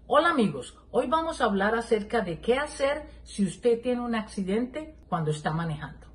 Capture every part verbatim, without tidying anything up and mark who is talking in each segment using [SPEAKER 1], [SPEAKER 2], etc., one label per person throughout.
[SPEAKER 1] Hola amigos, hoy vamos a hablar acerca de qué hacer si usted tiene un accidente cuando está manejando.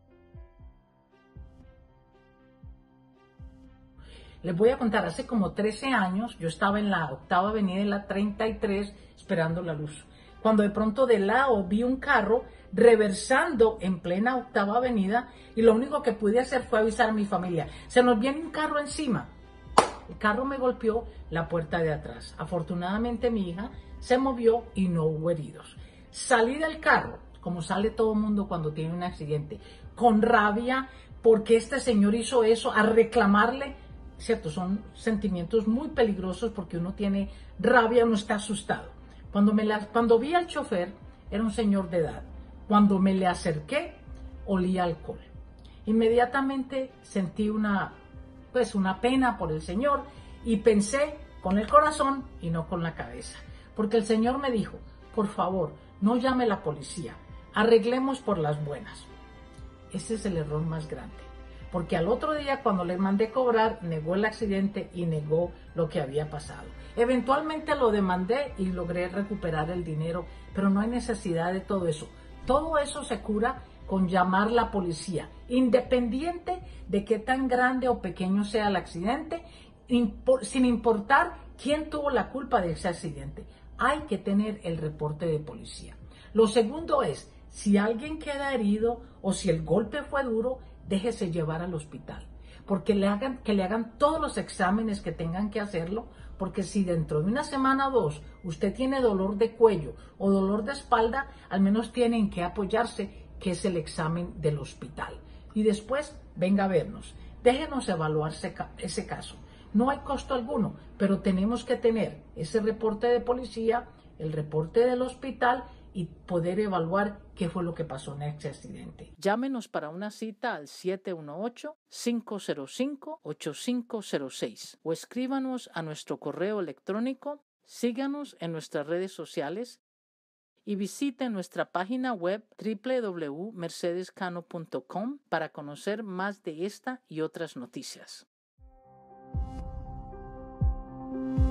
[SPEAKER 1] Les voy a contar, hace como trece años yo estaba en la octava avenida en la treinta y tres esperando la luz. Cuando de pronto de lado vi un carro reversando en plena octava avenida y lo único que pude hacer fue avisar a mi familia. Se nos viene un carro encima. El carro me golpeó la puerta de atrás. Afortunadamente mi hija se movió y no hubo heridos. Salí del carro, como sale todo el mundo cuando tiene un accidente, con rabia porque este señor hizo eso, a reclamarle, cierto, son sentimientos muy peligrosos porque uno tiene rabia, uno está asustado. Cuando, me la, cuando vi al chofer, era un señor de edad. Cuando me le acerqué, olía alcohol. Inmediatamente sentí una pues una pena por el Señor y pensé con el corazón y no con la cabeza, porque el Señor me dijo, por favor, no llame a la policía, arreglemos por las buenas. Ese es el error más grande, porque al otro día cuando le mandé cobrar, negó el accidente y negó lo que había pasado. Eventualmente lo demandé y logré recuperar el dinero, pero no hay necesidad de todo eso. Todo eso se cura con llamar a la policía, independiente de qué tan grande o pequeño sea el accidente, sin importar quién tuvo la culpa de ese accidente. Hay que tener el reporte de policía. Lo segundo es, si alguien queda herido o si el golpe fue duro, déjese llevar al hospital, porque le hagan, que le hagan todos los exámenes que tengan que hacerlo, porque si dentro de una semana o dos usted tiene dolor de cuello o dolor de espalda, al menos tienen que apoyarse, que es el examen del hospital. Y después venga a vernos. Déjenos evaluar ese caso. No hay costo alguno, pero tenemos que tener ese reporte de policía, el reporte del hospital y poder evaluar qué fue lo que pasó en ese accidente. Llámenos para una cita al siete uno ocho, cinco cero cinco, ocho cinco cero seis o escríbanos a nuestro correo electrónico, síganos en nuestras redes sociales y visite nuestra página web doble u doble u doble u punto mercedes cano punto com para conocer más de esta y otras noticias.